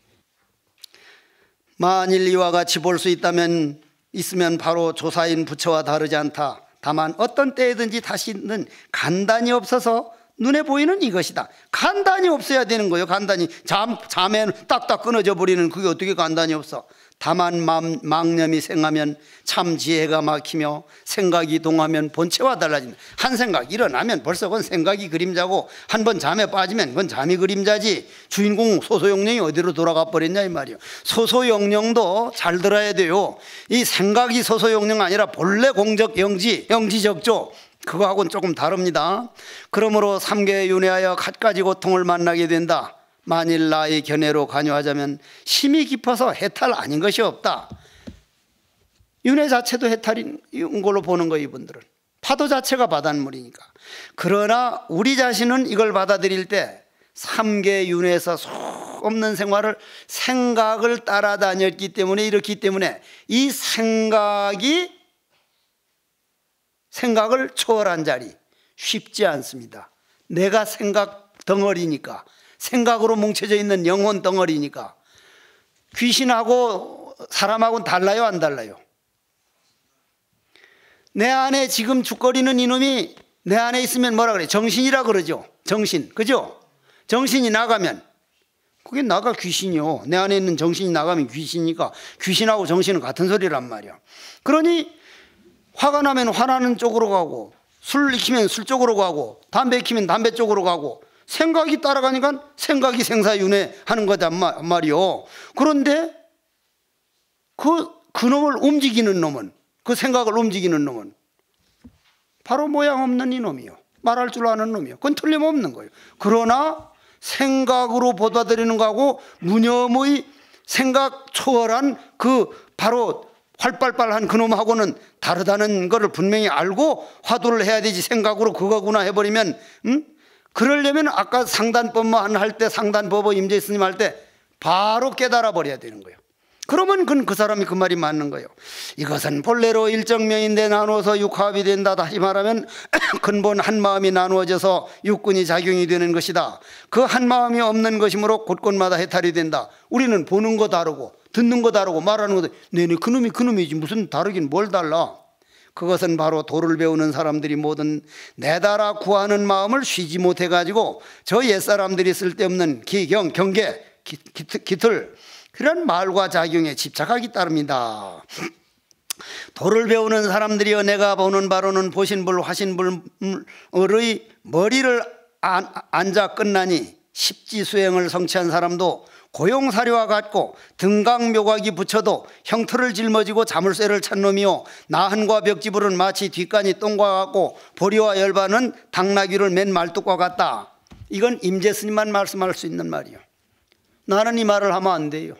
만일 이와 같이 볼 수 있다면 있으면 바로 조사인 부처와 다르지 않다. 다만 어떤 때에든지 다시는 간단히 없어서 눈에 보이는 이것이다. 간단히 없어야 되는 거예요. 간단히 잠, 잠에 딱딱 끊어져 버리는 그게 어떻게 간단히 없어. 다만 맘, 망념이 생하면 참 지혜가 막히며 생각이 동하면 본체와 달라진다. 한 생각 일어나면 벌써 그건 생각이 그림자고 한 번 잠에 빠지면 그건 잠이 그림자지. 주인공 소소영령이 어디로 돌아가 버렸냐 이 말이에요. 소소영령도 잘 들어야 돼요. 이 생각이 소소영령 아니라 본래 공적 영지, 영지적조, 그거하고는 조금 다릅니다. 그러므로 삼계에 윤회하여 갖가지 고통을 만나게 된다. 만일 나의 견해로 관여하자면 심이 깊어서 해탈 아닌 것이 없다. 윤회 자체도 해탈인 걸로 보는 거예요. 이분들은 파도 자체가 바닷물이니까. 그러나 우리 자신은 이걸 받아들일 때 삼계 윤회에서 속 없는 생활을 생각을 따라다녔기 때문에 이렇기 때문에 이 생각이 생각을 초월한 자리 쉽지 않습니다. 내가 생각 덩어리니까, 생각으로 뭉쳐져 있는 영혼 덩어리니까. 귀신하고 사람하고는 달라요, 안 달라요? 내 안에 지금 죽거리는 이놈이 내 안에 있으면 뭐라 그래? 정신이라 그러죠. 정신, 그죠? 정신이 나가면 그게 나가 귀신이요. 내 안에 있는 정신이 나가면 귀신이니까 귀신하고 정신은 같은 소리란 말이야. 그러니 화가 나면 화나는 쪽으로 가고, 술 익히면 술 쪽으로 가고, 담배 익히면 담배 쪽으로 가고, 생각이 따라가니까 생각이 생사윤회하는 거단 말이요. 그런데 그, 그 놈을 움직이는 놈은, 그 생각을 움직이는 놈은 바로 모양 없는 이놈이요. 말할 줄 아는 놈이요. 그건 틀림없는 거예요. 그러나 생각으로 받아들이는 거하고 무념의 생각 초월한 그 바로 활발발한 그놈하고는 다르다는 것을 분명히 알고 화두를 해야 되지. 생각으로 그거구나 해버리면, 음? 그러려면 아까 상단법만 할 때, 상단법어 임재 스님 할 때 바로 깨달아 버려야 되는 거예요. 그러면 그건 그 사람이 그 말이 맞는 거예요. 이것은 본래로 일정명인데 나누어서 육합이 된다. 다시 말하면 근본 한 마음이 나누어져서 육군이 작용이 되는 것이다. 그 한 마음이 없는 것이므로 곳곳마다 해탈이 된다. 우리는 보는 거 다르고 듣는 거 다르고 말하는 거, 네네 그놈이 그놈이지 무슨 다르긴 뭘 달라. 그것은 바로 도를 배우는 사람들이 모든 내달아 구하는 마음을 쉬지 못해가지고 저 옛사람들이 쓸데없는 기경, 경계, 기, 기, 기틀 그런 말과 작용에 집착하기 따릅니다. 도를 배우는 사람들이여 내가 보는 바로는 보신불 화신불의 머리를 안, 앉아 끝나니 십지수행을 성취한 사람도 고용사료와 같고 등강묘각이 붙여도 형틀을 짊어지고 자물쇠를 찬 놈이요 나한과 벽지불은 마치 뒷간이 똥과 같고 보리와 열반은 당나귀를 맨 말뚝과 같다. 이건 임재스님만 말씀할 수 있는 말이요. 나는 이 말을 하면 안 돼요.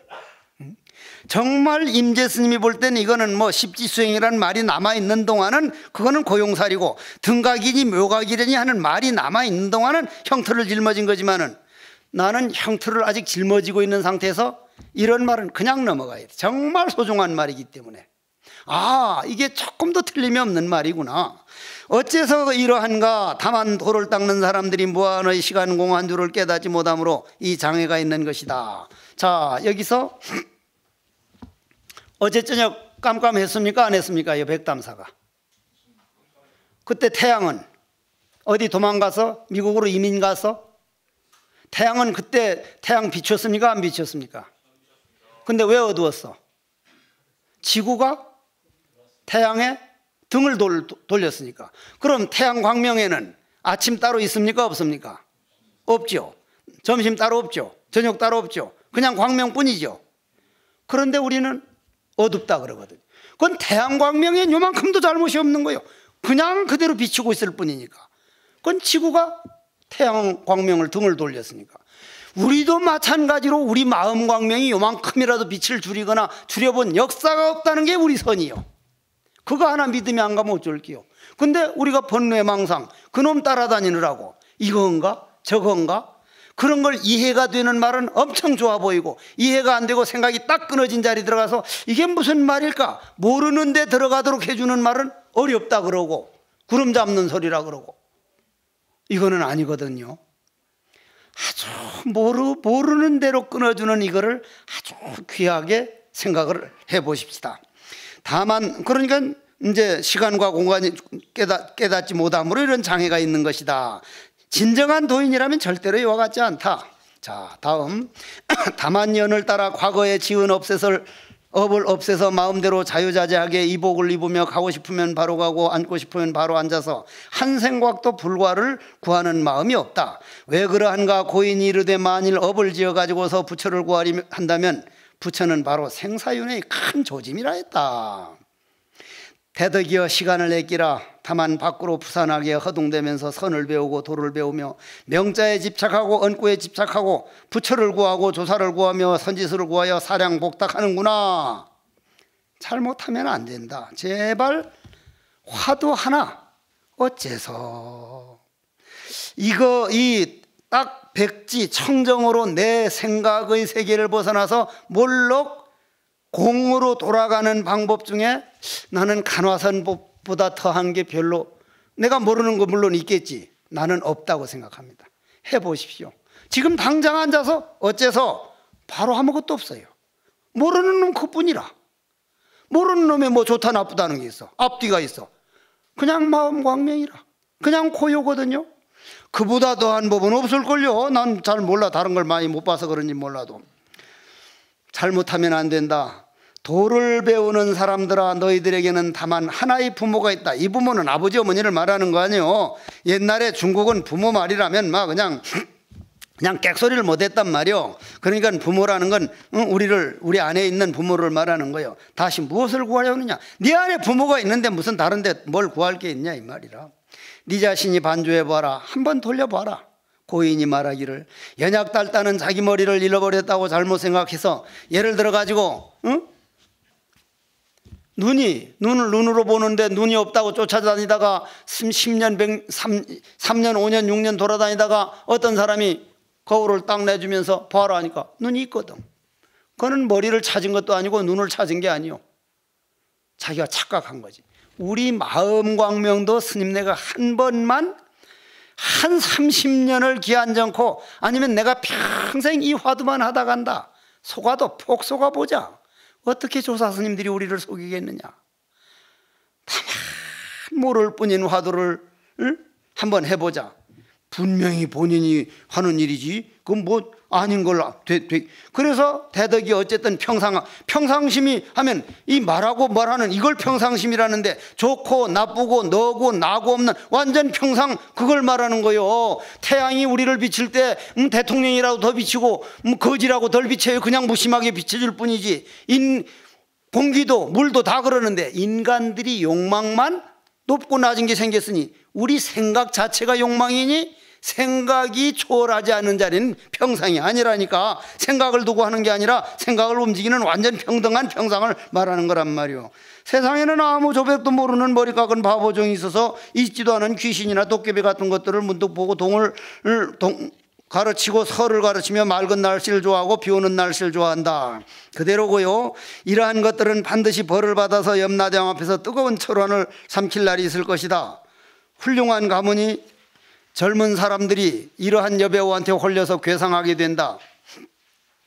정말 임재스님이 볼 때는 이거는 뭐 십지수행이라는 말이 남아있는 동안은 그거는 고용사리고 등각이니 묘각이니 하는 말이 남아있는 동안은 형틀을 짊어진 거지만은 나는 형틀을 아직 짊어지고 있는 상태에서 이런 말은 그냥 넘어가야 돼. 정말 소중한 말이기 때문에. 아, 이게 조금도 틀림이 없는 말이구나. 어째서 이러한가? 다만 도를 닦는 사람들이 무한의 시간 공한 줄을 깨닫지 못함으로 이 장애가 있는 것이다. 자, 여기서 어제 저녁 깜깜했습니까? 안 했습니까? 이 백담사가. 그때 태양은 어디 도망가서? 미국으로 이민 가서? 태양은 그때 태양 비췄습니까? 안 비췄습니까? 근데 왜 어두웠어? 지구가 태양에 등을 돌, 돌렸으니까. 그럼 태양 광명에는 아침 따로 있습니까? 없습니까? 없죠. 점심 따로 없죠. 저녁 따로 없죠. 그냥 광명뿐이죠. 그런데 우리는 어둡다 그러거든요. 그건 태양 광명엔 요만큼도 잘못이 없는 거예요. 그냥 그대로 비추고 있을 뿐이니까. 그건 지구가 태양 광명을 등을 돌렸으니까. 우리도 마찬가지로 우리 마음 광명이 요만큼이라도 빛을 줄이거나 줄여본 역사가 없다는 게 우리 선이요. 그거 하나 믿으면 안 가면 어쩔게요. 근데 우리가 번뇌망상, 그놈 따라다니느라고 이건가 저건가 그런 걸 이해가 되는 말은 엄청 좋아 보이고, 이해가 안 되고 생각이 딱 끊어진 자리 들어가서 이게 무슨 말일까 모르는데 들어가도록 해주는 말은 어렵다 그러고 구름 잡는 소리라 그러고, 이거는 아니거든요. 아주 모르, 모르는 대로 끊어주는 이거를 아주 귀하게 생각을 해보십시다. 다만 그러니까 이제 시간과 공간이 깨닫, 깨닫지 못함으로 이런 장애가 있는 것이다. 진정한 도인이라면 절대로 이와 같지 않다. 자, 다음 다만 연을 따라 과거에 지은 업셋을 업을 없애서 마음대로 자유자재하게 이복을 입으며 가고 싶으면 바로 가고 앉고 싶으면 바로 앉아서 한 생각도 불과를 구하는 마음이 없다. 왜 그러한가? 고인이 이르되 만일 업을 지어가지고서 부처를 구하리 한다면 부처는 바로 생사윤회의 큰 조짐이라 했다. 대덕이여 시간을 내끼라. 다만 밖으로 부산하게 허둥대면서 선을 배우고 도를 배우며 명자에 집착하고 언구에 집착하고 부처를 구하고 조사를 구하며 선지수를 구하여 사량 복닥하는구나. 잘못하면 안 된다. 제발 화두 하나 어째서 이거 이 딱 백지 청정으로 내 생각의 세계를 벗어나서 몰록 공으로 돌아가는 방법 중에 나는 간화선법보다 더한 게 별로, 내가 모르는 거 물론 있겠지, 나는 없다고 생각합니다. 해보십시오. 지금 당장 앉아서 어째서 바로 아무것도 없어요. 모르는 놈 그뿐이라. 모르는 놈에 뭐 좋다 나쁘다는 게 있어, 앞뒤가 있어. 그냥 마음 광명이라. 그냥 고요거든요. 그보다 더한 법은 없을걸요. 난 잘 몰라. 다른 걸 많이 못 봐서 그런지 몰라도. 잘못하면 안 된다. 도를 배우는 사람들아, 너희들에게는 다만 하나의 부모가 있다. 이 부모는 아버지 어머니를 말하는 거 아니에요. 옛날에 중국은 부모 말이라면 막 그냥 그냥 객소리를 못했단 말이요. 그러니까 부모라는 건 우리를, 우리 안에 있는 부모를 말하는 거예요. 다시 무엇을 구하려느냐? 네 안에 부모가 있는데 무슨 다른 데 뭘 구할 게 있냐 이 말이라. 네 자신이 반주해봐라. 한번 돌려봐라. 고인이 말하기를 연약달다는 자기 머리를 잃어버렸다고 잘못 생각해서, 예를 들어 가지고 응? 눈이 눈을 눈으로 보는데 눈이 없다고 쫓아다니다가 십 년, 삼 년, 오 년, 육 년 돌아다니다가 어떤 사람이 거울을 딱 내주면서 봐라 하니까 눈이 있거든. 그거는 머리를 찾은 것도 아니고 눈을 찾은 게 아니요, 자기가 착각한 거지. 우리 마음 광명도 스님네가 한 번만 한 삼십 년을 기한정코, 아니면 내가 평생 이 화두만 하다 간다, 속아도 폭 속아보자. 어떻게 조사 스님들이 우리를 속이겠느냐. 다만 모를 뿐인 화두를 응? 한번 해보자. 분명히 본인이 하는 일이지 그건 뭐 아닌 걸로 돼, 돼. 그래서 대덕이 어쨌든 평상, 평상심이 하면 이 말하고 말하는 이걸 평상심이라는데, 좋고 나쁘고 너고 나고 없는 완전 평상, 그걸 말하는 거요. 태양이 우리를 비칠 때 음, 대통령이라도 더 비치고 음, 거지라고 덜 비쳐요. 그냥 무심하게 비춰줄 뿐이지. 인, 공기도 물도 다 그러는데 인간들이 욕망만 높고 낮은 게 생겼으니 우리 생각 자체가 욕망이니 생각이 초월하지 않는 자리는 평상이 아니라니까. 생각을 두고 하는 게 아니라 생각을 움직이는 완전 평등한 평상을 말하는 거란 말이요. 세상에는 아무 조백도 모르는 머리 깎은 바보종이 있어서 있지도 않은 귀신이나 도깨비 같은 것들을 문득 보고 동을 동, 가르치고 설을 가르치며 맑은 날씨를 좋아하고 비 오는 날씨를 좋아한다. 그대로고요. 이러한 것들은 반드시 벌을 받아서 염라대왕 앞에서 뜨거운 철환을 삼킬 날이 있을 것이다. 훌륭한 가문이 젊은 사람들이 이러한 여배우한테 홀려서 괴상하게 된다.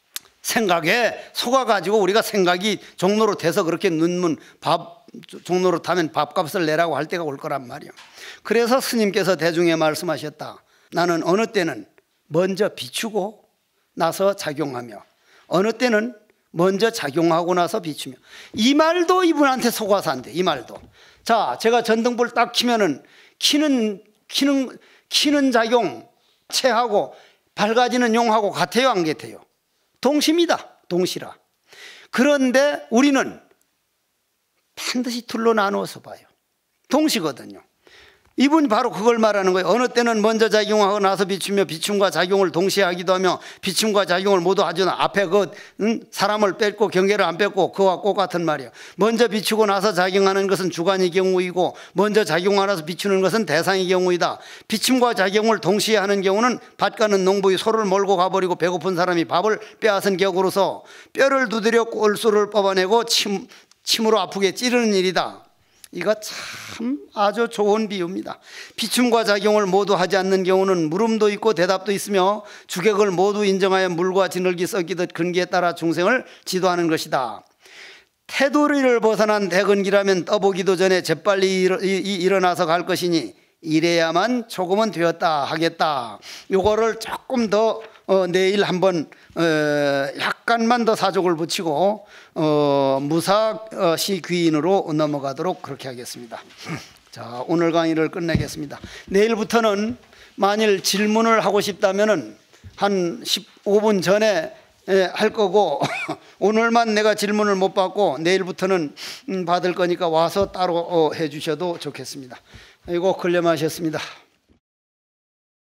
생각에 속아가지고 우리가 생각이 종로로 돼서 그렇게 눈문 밥 종로로 타면 밥값을 내라고 할 때가 올 거란 말이에요. 그래서 스님께서 대중에 말씀하셨다. 나는 어느 때는 먼저 비추고 나서 작용하며 어느 때는 먼저 작용하고 나서 비추며. 이 말도 이분한테 속아서 안 돼. 이 말도. 자, 제가 전등불 딱 켜면은 키는 키는 키는 작용 체하고 밝아지는 용하고 같아요, 안 같아요? 동시입니다. 동시라. 그런데 우리는 반드시 둘로 나누어서 봐요. 동시거든요. 이분이 바로 그걸 말하는 거예요. 어느 때는 먼저 작용하고 나서 비추며 비춤과 작용을 동시에 하기도 하며 비춤과 작용을 모두 하죠. 앞에 그 음, 사람을 뺐고 경계를 안 뺐고 그와 똑같은 말이에요. 먼저 비추고 나서 작용하는 것은 주관의 경우이고 먼저 작용하나서 비추는 것은 대상의 경우이다. 비춤과 작용을 동시에 하는 경우는 밭 가는 농부의 소를 몰고 가버리고 배고픈 사람이 밥을 빼앗은 격으로서 뼈를 두드려 꼴수를 뽑아내고 침, 침으로 아프게 찌르는 일이다. 이거 참 아주 좋은 비유입니다. 비춤과 작용을 모두 하지 않는 경우는 물음도 있고 대답도 있으며 주객을 모두 인정하여 물과 진흙이 섞이듯 근기에 따라 중생을 지도하는 것이다. 테두리를 벗어난 대근기라면 떠보기도 전에 재빨리 일어, 이, 일어나서 갈 것이니 이래야만 조금은 되었다 하겠다. 요거를 조금 더 어, 내일 한번 어, 약간만 더 사족을 붙이고 어, 무사 어, 시귀인으로 넘어가도록 그렇게 하겠습니다. 자, 오늘 강의를 끝내겠습니다. 내일부터는 만일 질문을 하고 싶다면은 한 십오 분 전에 예, 할 거고 오늘만 내가 질문을 못 받고 내일부터는 음, 받을 거니까 와서 따로 어, 해 주셔도 좋겠습니다. 이거 걸려마셨습니다.